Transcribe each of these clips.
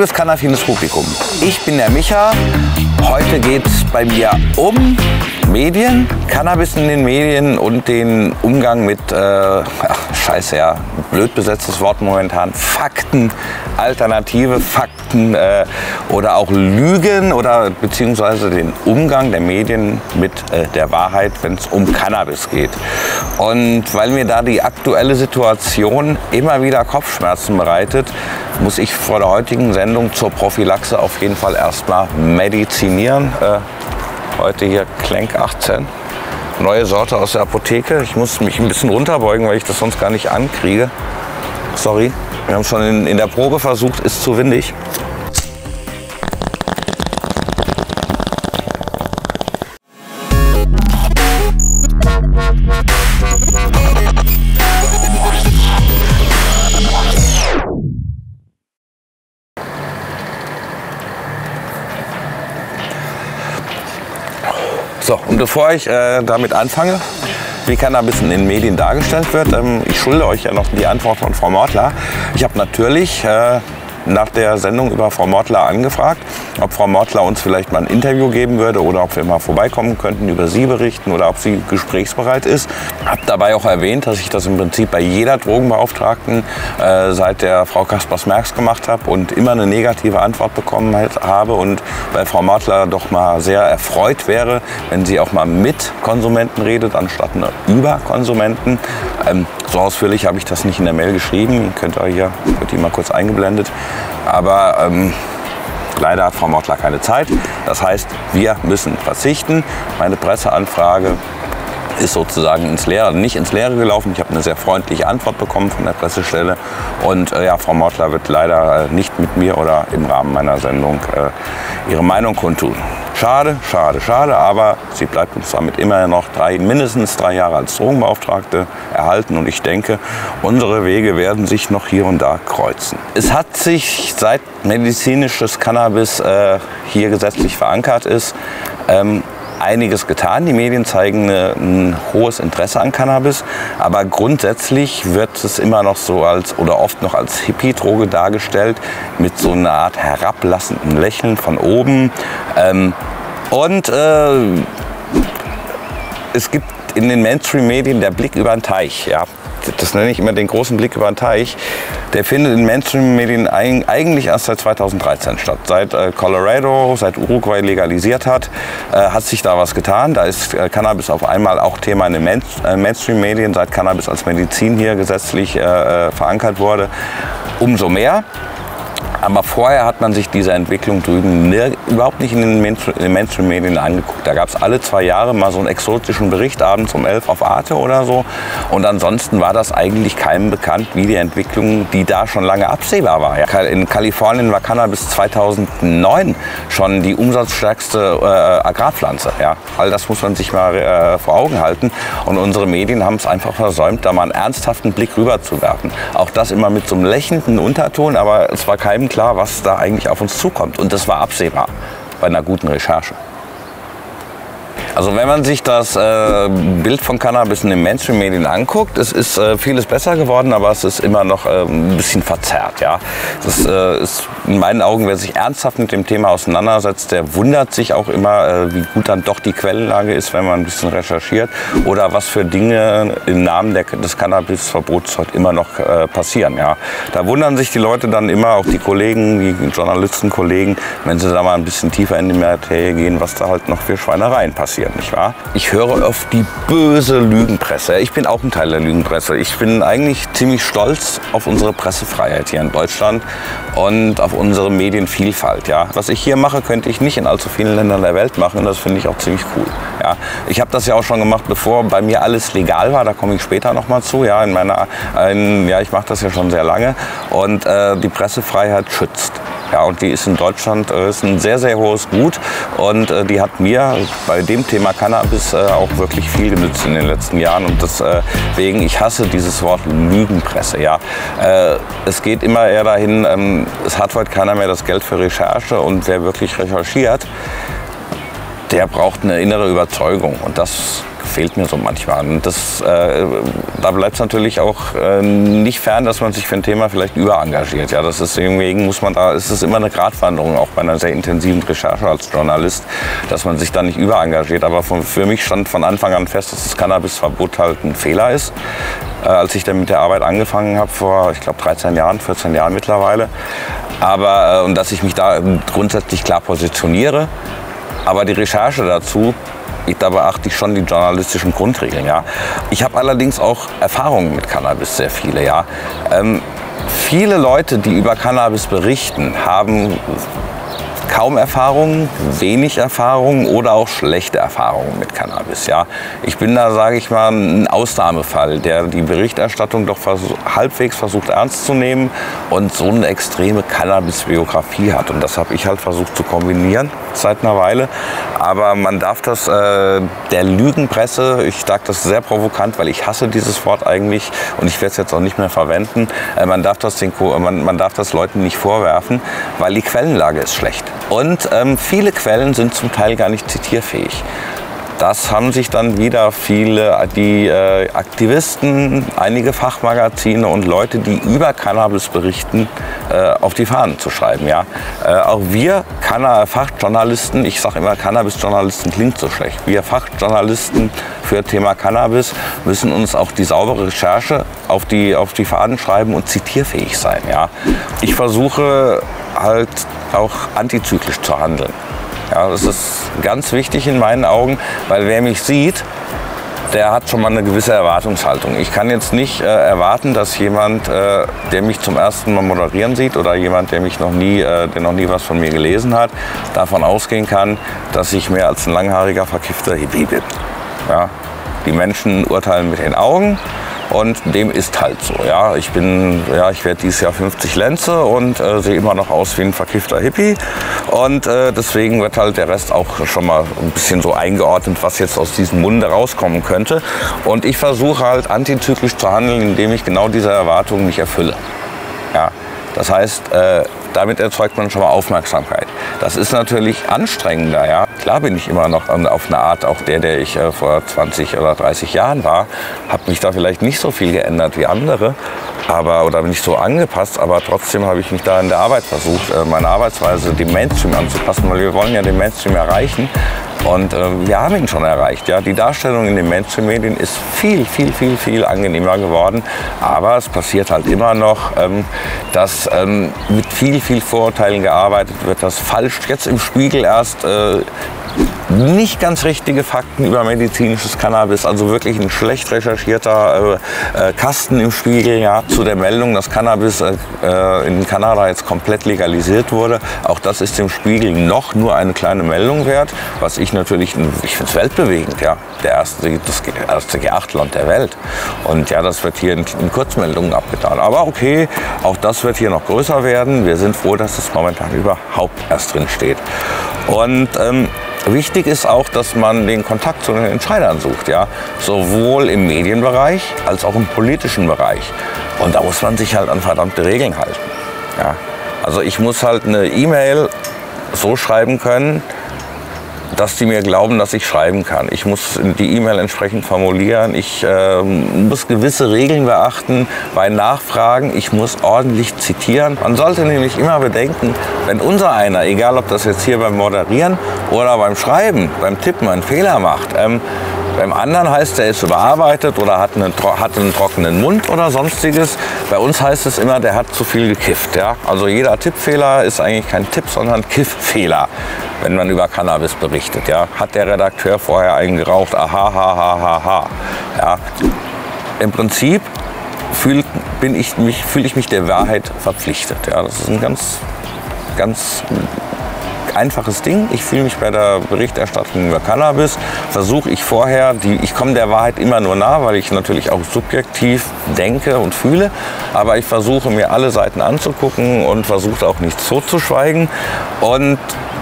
liebes cannabines Publikum, ich bin der Micha. Heute geht es bei mir um Medien, Cannabis in den Medien und den Umgang mit, scheiße, ja, blöd besetztes Wort momentan, Fakten, alternative Fakten oder auch Lügen oder beziehungsweise den Umgang der Medien mit der Wahrheit, wenn es um Cannabis geht. Und weil mir da die aktuelle Situation immer wieder Kopfschmerzen bereitet, muss ich vor der heutigen Sendung zur Prophylaxe auf jeden Fall erstmal medizinieren. Heute hier Klenk 18, neue Sorte aus der Apotheke. Ich muss mich ein bisschen runterbeugen, weil ich das sonst gar nicht ankriege. Sorry, wir haben es schon in der Probe versucht, ist zu windig. So, und bevor ich damit anfange, wie Cannabis in den Medien dargestellt wird, ich schulde euch ja noch die Antwort von Frau Mortler. Ich habe natürlich nach der Sendung über Frau Mortler angefragt, ob Frau Mortler uns vielleicht mal ein Interview geben würde oder ob wir mal vorbeikommen könnten, über sie berichten oder ob sie gesprächsbereit ist. Habe dabei auch erwähnt, dass ich das im Prinzip bei jeder Drogenbeauftragten seit der Frau Kaspers-Merks gemacht habe und immer eine negative Antwort bekommen habe und bei Frau Mortler doch mal sehr erfreut wäre, wenn sie auch mal mit Konsumenten redet, anstatt nur über Konsumenten. So ausführlich habe ich das nicht in der Mail geschrieben, könnt ihr hier, wird die mal kurz eingeblendet. Aber leider hat Frau Mortler keine Zeit. Das heißt, wir müssen verzichten. Meine Presseanfrage ist sozusagen nicht ins Leere gelaufen. Ich habe eine sehr freundliche Antwort bekommen von der Pressestelle. Und ja, Frau Mortler wird leider nicht mit mir oder im Rahmen meiner Sendung ihre Meinung kundtun. Schade, schade, schade, aber sie bleibt uns damit immerhin noch mindestens 3 Jahre als Drogenbeauftragte erhalten. Und ich denke, unsere Wege werden sich noch hier und da kreuzen. Es hat sich, seit medizinisches Cannabis hier gesetzlich verankert ist, einiges getan. Die Medien zeigen ein hohes Interesse an Cannabis, aber grundsätzlich wird es immer noch so oder oft noch als Hippie-Droge dargestellt, mit so einer Art herablassenden Lächeln von oben. Es gibt in den Mainstream-Medien der Blick über den Teich. Ja. Das nenne ich immer den großen Blick über den Teich. Der findet in Mainstream-Medien eigentlich erst seit 2013 statt. Seit Colorado, seit Uruguay legalisiert hat sich da was getan. Da ist Cannabis auf einmal auch Thema in den Mainstream-Medien, seit Cannabis als Medizin hier gesetzlich verankert wurde. Umso mehr. Aber vorher hat man sich diese Entwicklung drüben überhaupt nicht in den Mainstream-Medien angeguckt. Da gab es alle 2 Jahre mal so einen exotischen Bericht, abends um 11 auf Arte oder so. Und ansonsten war das eigentlich keinem bekannt, wie die Entwicklung, die da schon lange absehbar war. In Kalifornien war Cannabis 2009 schon die umsatzstärkste Agrarpflanze. Ja. All das muss man sich mal vor Augen halten. Und unsere Medien haben es einfach versäumt, da mal einen ernsthaften Blick rüber zu werfen. Auch das immer mit so einem lächelnden Unterton, aber es war keinem klar, was da eigentlich auf uns zukommt. Und das war absehbar bei einer guten Recherche. Also wenn man sich das Bild von Cannabis in den Mainstream-Medien anguckt, es ist vieles besser geworden, aber es ist immer noch ein bisschen verzerrt. Ja? Das ist in meinen Augen, wer sich ernsthaft mit dem Thema auseinandersetzt, der wundert sich auch immer, wie gut dann doch die Quellenlage ist, wenn man ein bisschen recherchiert oder was für Dinge im Namen des Cannabisverbots heute immer noch passieren. Ja? Da wundern sich die Leute dann immer, auch die Kollegen, die Journalistenkollegen, wenn sie da mal ein bisschen tiefer in die Materie gehen, was da halt noch für Schweinereien passieren. Nicht wahr? Ich höre auf die böse Lügenpresse. Ich bin auch ein Teil der Lügenpresse. Ich bin eigentlich ziemlich stolz auf unsere Pressefreiheit hier in Deutschland und auf unsere Medienvielfalt. Ja. Was ich hier mache, könnte ich nicht in allzu vielen Ländern der Welt machen. Das finde ich auch ziemlich cool. Ja. Ich habe das ja auch schon gemacht, bevor bei mir alles legal war. Da komme ich später noch mal zu. Ja, ich mache das ja schon sehr lange. Und die Pressefreiheit schützt. Ja, und die ist in Deutschland ist ein sehr, sehr hohes Gut. Und die hat mir bei dem Thema Cannabis auch wirklich viel genützt in den letzten Jahren. Und deswegen, ich hasse dieses Wort Lügenpresse. Ja. Es geht immer eher dahin, es hat heute keiner mehr das Geld für Recherche. Und wer wirklich recherchiert, der braucht eine innere Überzeugung. Und das fehlt mir so manchmal. Und das, da bleibt es natürlich auch nicht fern, dass man sich für ein Thema vielleicht überengagiert. Ja, das ist, deswegen muss man da, ist es immer eine Gratwanderung, auch bei einer sehr intensiven Recherche als Journalist, dass man sich da nicht überengagiert. Aber für mich stand von Anfang an fest, dass das Cannabisverbot halt ein Fehler ist. Als ich dann mit der Arbeit angefangen habe, vor, ich glaube, 13 Jahren, 14 Jahren mittlerweile. Aber, und dass ich mich da grundsätzlich klar positioniere. Aber die Recherche dazu, da beachte ich schon die journalistischen Grundregeln. Ja. Ich habe allerdings auch Erfahrungen mit Cannabis, sehr viele. Ja. Viele Leute, die über Cannabis berichten, haben kaum Erfahrungen, wenig Erfahrungen oder auch schlechte Erfahrungen mit Cannabis. Ja. Ich bin da, sage ich mal, ein Ausnahmefall, der die Berichterstattung doch halbwegs versucht ernst zu nehmen und so eine extreme Cannabis-Biografie hat. Und das habe ich halt versucht zu kombinieren seit einer Weile. Aber man darf das der Lügenpresse, ich sage das sehr provokant, weil ich hasse dieses Wort eigentlich und ich werde es jetzt auch nicht mehr verwenden, man darf das Leuten nicht vorwerfen, weil die Quellenlage ist schlecht. Und viele Quellen sind zum Teil gar nicht zitierfähig. Das haben sich dann wieder viele, die Aktivisten, einige Fachmagazine und Leute, die über Cannabis berichten, auf die Fahnen zu schreiben. Ja. Auch wir Fachjournalisten, ich sage immer, Cannabis-Journalisten klingt so schlecht. Wir Fachjournalisten für Thema Cannabis müssen uns auch die saubere Recherche auf die Fahnen schreiben und zitierfähig sein. Ja. Ich versuche halt auch antizyklisch zu handeln. Ja, das ist ganz wichtig in meinen Augen, weil wer mich sieht, der hat schon mal eine gewisse Erwartungshaltung. Ich kann jetzt nicht erwarten, dass jemand, der mich zum ersten Mal moderieren sieht oder jemand, der noch nie was von mir gelesen hat, davon ausgehen kann, dass ich mehr als ein langhaariger, verkiffter Hippie bin. Ja, die Menschen urteilen mit den Augen. Und dem ist halt so. Ja. Ich werde dieses Jahr 50 Lenze und sehe immer noch aus wie ein verkiffter Hippie. Und deswegen wird halt der Rest auch schon mal ein bisschen so eingeordnet, was jetzt aus diesem Munde rauskommen könnte. Und ich versuche halt antizyklisch zu handeln, indem ich genau diese Erwartungen nicht erfülle. Ja. Das heißt, damit erzeugt man schon mal Aufmerksamkeit. Das ist natürlich anstrengender. Ja. Klar bin ich immer noch auf eine Art auch der ich vor 20 oder 30 Jahren war. Habe mich da vielleicht nicht so viel geändert wie andere, oder nicht so angepasst. Aber trotzdem habe ich mich da in der Arbeit versucht, meine Arbeitsweise dem Mainstream anzupassen, weil wir wollen ja den Mainstream erreichen. Und wir haben ihn schon erreicht. Ja. Die Darstellung in den Mainstream-Medien ist viel, viel, viel, viel angenehmer geworden. Aber es passiert halt immer noch, dass mit viel, viel Vorurteilen gearbeitet wird, dass falsch jetzt im Spiegel erst nicht ganz richtige Fakten über medizinisches Cannabis, also wirklich ein schlecht recherchierter Kasten im Spiegel, ja, zu der Meldung, dass Cannabis in Kanada jetzt komplett legalisiert wurde. Auch das ist dem Spiegel noch nur eine kleine Meldung wert, was ich natürlich, ich finde es weltbewegend, ja, das erste G8-Land der Welt. Und ja, das wird hier in Kurzmeldungen abgetan. Aber okay, auch das wird hier noch größer werden. Wir sind froh, dass es momentan überhaupt erst drin steht. Und wichtig ist auch, dass man den Kontakt zu den Entscheidern sucht, ja? Sowohl im Medienbereich als auch im politischen Bereich. Und da muss man sich halt an verdammte Regeln halten. Ja? Also ich muss halt eine E-Mail so schreiben können, dass die mir glauben, dass ich schreiben kann. Ich muss die E-Mail entsprechend formulieren. Ich muss gewisse Regeln beachten bei Nachfragen. Ich muss ordentlich zitieren. Man sollte nämlich immer bedenken, wenn unser einer, egal ob das jetzt hier beim Moderieren oder beim Schreiben, beim Tippen einen Fehler macht, beim anderen heißt, er ist überarbeitet oder hat einen trockenen Mund oder sonstiges. Bei uns heißt es immer, der hat zu viel gekifft. Ja? Also jeder Tippfehler ist eigentlich kein Tipp, sondern Kifffehler, wenn man über Cannabis berichtet. Ja? Hat der Redakteur vorher einen geraucht? Aha, ha, ha, ha, ha. Ja? Im Prinzip fühle ich mich der Wahrheit verpflichtet. Ja? Das ist ein ganz einfaches Ding. Ich fühle mich bei der Berichterstattung über Cannabis, versuche ich vorher, ich komme der Wahrheit immer nur nah, weil ich natürlich auch subjektiv denke und fühle, aber ich versuche mir alle Seiten anzugucken und versuche auch nichts totzuschweigen. Und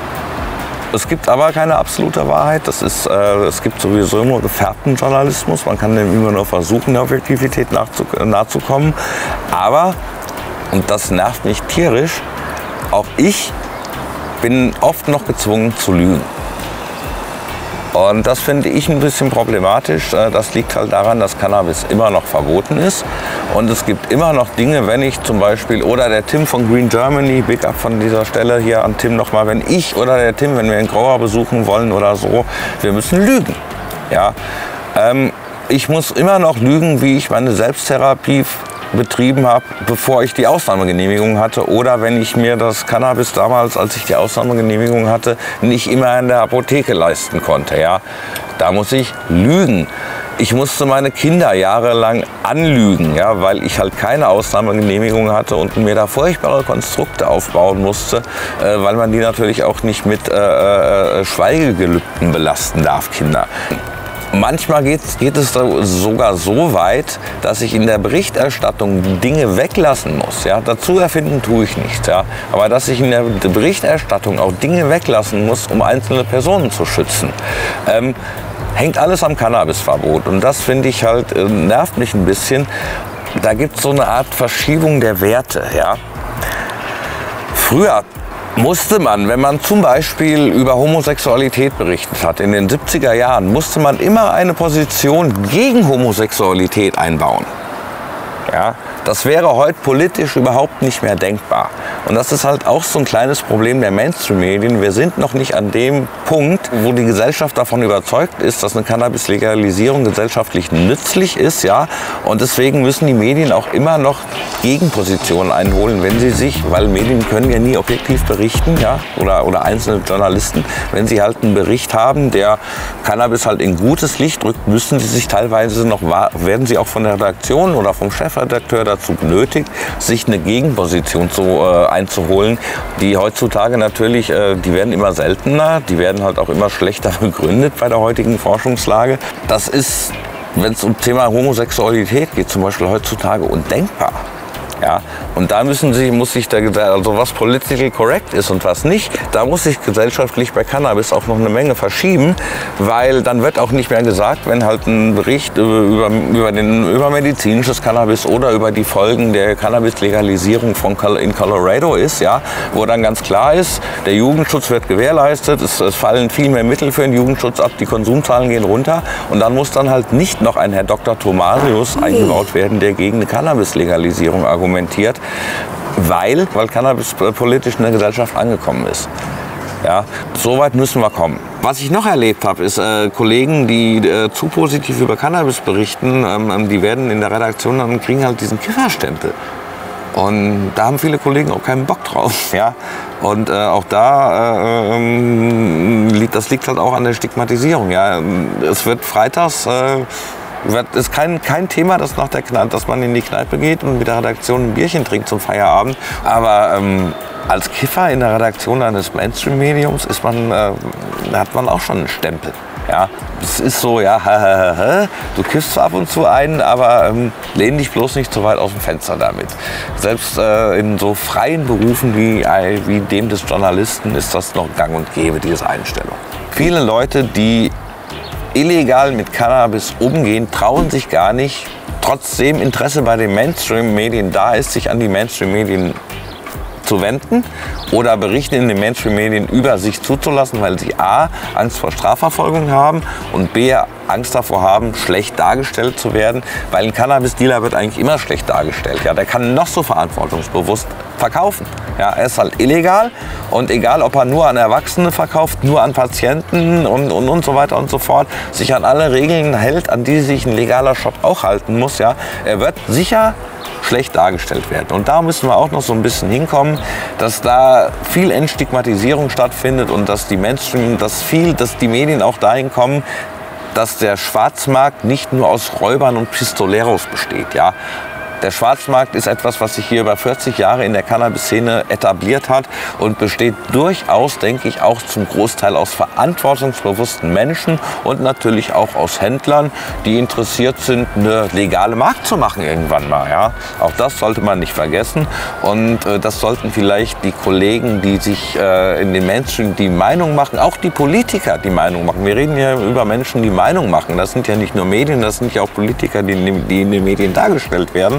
es gibt aber keine absolute Wahrheit. Es gibt sowieso nur gefärbten Journalismus. Man kann dem immer nur versuchen, der Objektivität nachzukommen. Aber, und das nervt mich tierisch, auch ich bin oft noch gezwungen zu lügen. Und das finde ich ein bisschen problematisch. Das liegt halt daran, dass Cannabis immer noch verboten ist. Und es gibt immer noch Dinge, wenn ich zum Beispiel, oder der Tim von Green Germany, Big Up von dieser Stelle hier an Tim nochmal, wenn ich oder der Tim, wenn wir einen Grower besuchen wollen oder so, wir müssen lügen. Ja? Ich muss immer noch lügen, wie ich meine Selbsttherapie betrieben habe, bevor ich die Ausnahmegenehmigung hatte, oder wenn ich mir das Cannabis damals, als ich die Ausnahmegenehmigung hatte, nicht immer in der Apotheke leisten konnte. Ja? Da muss ich lügen. Ich musste meine Kinder jahrelang anlügen, ja, weil ich halt keine Ausnahmegenehmigung hatte und mir da furchtbare Konstrukte aufbauen musste, weil man die natürlich auch nicht mit Schweigegelübden belasten darf, Kinder. Manchmal geht es sogar so weit, dass ich in der Berichterstattung Dinge weglassen muss. Ja? Dazu erfinden tue ich nichts. Ja? Aber dass ich in der Berichterstattung auch Dinge weglassen muss, um einzelne Personen zu schützen. Hängt alles am Cannabisverbot. Und das finde ich halt, nervt mich ein bisschen. Da gibt es so eine Art Verschiebung der Werte. Ja? Früher musste man, wenn man zum Beispiel über Homosexualität berichtet hat, in den 70er Jahren, musste man immer eine Position gegen Homosexualität einbauen. Ja, das wäre heute politisch überhaupt nicht mehr denkbar. Und das ist halt auch so ein kleines Problem der Mainstream-Medien. Wir sind noch nicht an dem Punkt, wo die Gesellschaft davon überzeugt ist, dass eine Cannabis-Legalisierung gesellschaftlich nützlich ist. Ja? Und deswegen müssen die Medien auch immer noch Gegenpositionen einholen, wenn sie sich, weil Medien können ja nie objektiv berichten, ja? oder einzelne Journalisten, wenn sie halt einen Bericht haben, der Cannabis halt in gutes Licht rückt, müssen sie sich teilweise noch, werden sie auch von der Redaktion oder vom Chefredakteur dazu genötigt, sich eine Gegenposition einzuholen, die heutzutage natürlich, die werden immer seltener, die werden halt auch immer schlechter begründet bei der heutigen Forschungslage. Das ist, wenn es um Thema Homosexualität geht, zum Beispiel heutzutage undenkbar. Ja, und da muss sich also was political correct ist und was nicht, da muss sich gesellschaftlich bei Cannabis auch noch eine Menge verschieben, weil dann wird auch nicht mehr gesagt, wenn halt ein Bericht über medizinisches Cannabis oder über die Folgen der Cannabis-Legalisierung in Colorado ist, ja, wo dann ganz klar ist, der Jugendschutz wird gewährleistet, es fallen viel mehr Mittel für den Jugendschutz ab, die Konsumzahlen gehen runter und dann muss dann halt nicht noch ein Herr Dr. Thomasius eingebaut werden, der gegen eine Cannabis-Legalisierung argumentiert, weil Cannabis politisch in der Gesellschaft angekommen ist. Ja, so weit müssen wir kommen. Was ich noch erlebt habe, ist Kollegen, die zu positiv über Cannabis berichten, die werden in der Redaktion dann kriegen halt diesen Kifferstempel. Und da haben viele Kollegen auch keinen Bock drauf. Ja? Und auch da, das liegt halt auch an der Stigmatisierung. Ja? Es wird freitags ist kein Thema, dass man in die Kneipe geht und mit der Redaktion ein Bierchen trinkt zum Feierabend. Aber als Kiffer in der Redaktion eines Mainstream-Mediums hat man auch schon einen Stempel. Ja, es ist so, ja, du kiffst zwar ab und zu einen, aber lehn dich bloß nicht zu weit aus dem Fenster damit. Selbst in so freien Berufen wie dem des Journalisten ist das noch gang und gäbe, diese Einstellung. Viele Leute, die illegal mit Cannabis umgehen, trauen sich gar nicht, trotzdem Interesse bei den Mainstream-Medien da ist, sich an die Mainstream-Medien zu wenden oder Berichte in den Mainstream-Medien über sich zuzulassen, weil sie a. Angst vor Strafverfolgung haben und b. Angst davor haben, schlecht dargestellt zu werden, weil ein Cannabis-Dealer wird eigentlich immer schlecht dargestellt. Ja, der kann noch so verantwortungsbewusst verkaufen. Ja, er ist halt illegal und egal, ob er nur an Erwachsene verkauft, nur an Patienten und so weiter und so fort, sich an alle Regeln hält, an die sich ein legaler Shop auch halten muss, ja, er wird sicher schlecht dargestellt werden. Und da müssen wir auch noch so ein bisschen hinkommen, dass da viel Entstigmatisierung stattfindet und dass die Mainstream, dass die Medien auch dahin kommen, dass der Schwarzmarkt nicht nur aus Räubern und Pistoleros besteht. Ja? Der Schwarzmarkt ist etwas, was sich hier über 40 Jahre in der Cannabis-Szene etabliert hat und besteht durchaus, denke ich, auch zum Großteil aus verantwortungsbewussten Menschen und natürlich auch aus Händlern, die interessiert sind, eine legale Markt zu machen irgendwann mal. Ja? Auch das sollte man nicht vergessen und das sollten vielleicht die Kollegen, die sich in den Mainstream die Meinung machen, auch die Politiker die Meinung machen. Wir reden ja über Menschen, die Meinung machen. Das sind ja nicht nur Medien, das sind ja auch Politiker, die in den Medien dargestellt werden.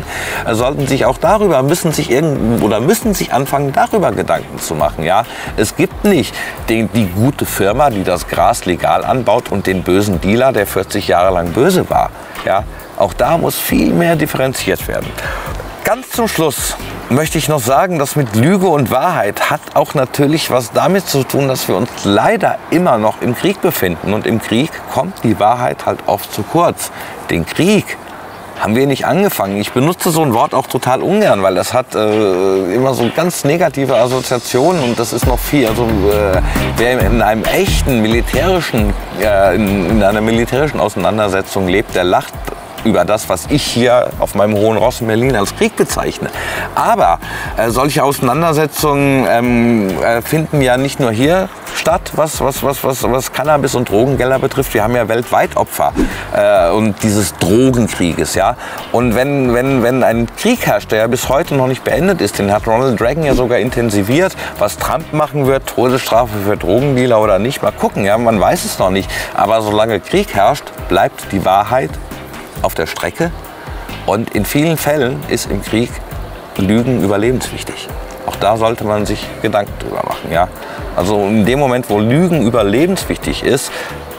sollten sich auch darüber, müssen sich anfangen, darüber Gedanken zu machen. Ja? Es gibt nicht die gute Firma, die das Gras legal anbaut und den bösen Dealer, der 40 Jahre lang böse war. Ja? Auch da muss viel mehr differenziert werden. Ganz zum Schluss möchte ich noch sagen, dass mit Lüge und Wahrheit hat auch natürlich was damit zu tun, dass wir uns leider immer noch im Krieg befinden. Und im Krieg kommt die Wahrheit halt oft zu kurz. Den Krieg haben wir nicht angefangen. Ich benutze so ein Wort auch total ungern, weil das hat immer so ganz negative Assoziationen und das ist noch viel. Also wer in einem echten militärischen, in einer militärischen Auseinandersetzung lebt, der lacht über das, was ich hier auf meinem hohen Ross in Berlin als Krieg bezeichne. Aber solche Auseinandersetzungen finden ja nicht nur hier statt, was Cannabis und Drogengelder betrifft. Wir haben ja weltweit Opfer und dieses Drogenkrieges. Ja? Und wenn ein Krieg herrscht, der ja bis heute noch nicht beendet ist, den hat Ronald Reagan ja sogar intensiviert, was Trump machen wird, Todesstrafe für Drogendealer oder nicht, mal gucken, ja? Man weiß es noch nicht. Aber solange Krieg herrscht, bleibt die Wahrheit auf der Strecke und in vielen Fällen ist im Krieg Lügen überlebenswichtig. Auch da sollte man sich Gedanken drüber machen. Ja? Also in dem Moment, wo Lügen überlebenswichtig ist,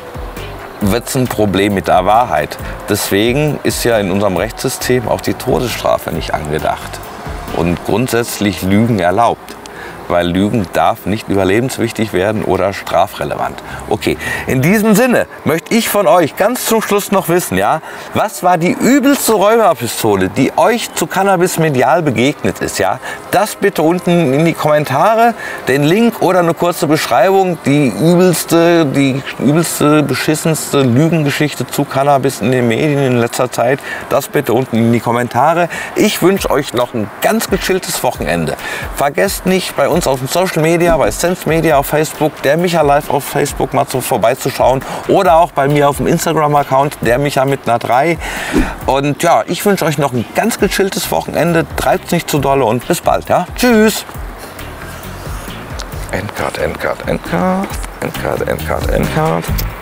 wird es ein Problem mit der Wahrheit. Deswegen ist ja in unserem Rechtssystem auch die Todesstrafe nicht angedacht und grundsätzlich Lügen erlaubt. Weil Lügen darf nicht überlebenswichtig werden oder strafrelevant. Okay, in diesem Sinne möchte ich von euch ganz zum Schluss noch wissen, ja, was war die übelste Räuberpistole, die euch zu Cannabis medial begegnet ist, ja? Das bitte unten in die Kommentare, den Link oder eine kurze Beschreibung, die übelste, beschissenste Lügengeschichte zu Cannabis in den Medien in letzter Zeit, das bitte unten in die Kommentare. Ich wünsche euch noch ein ganz gechilltes Wochenende. Vergesst nicht, bei uns auf den Social Media, bei Sense Media auf Facebook, der Micha Live auf Facebook mal so vorbeizuschauen oder auch bei mir auf dem Instagram-Account, der Micha mit einer 3. Und ja, ich wünsche euch noch ein ganz gechilltes Wochenende, treibt's nicht zu dolle und bis bald, ja? Tschüss! Endcard, Endcard, Endcard, Endcard, Endcard, Endcard.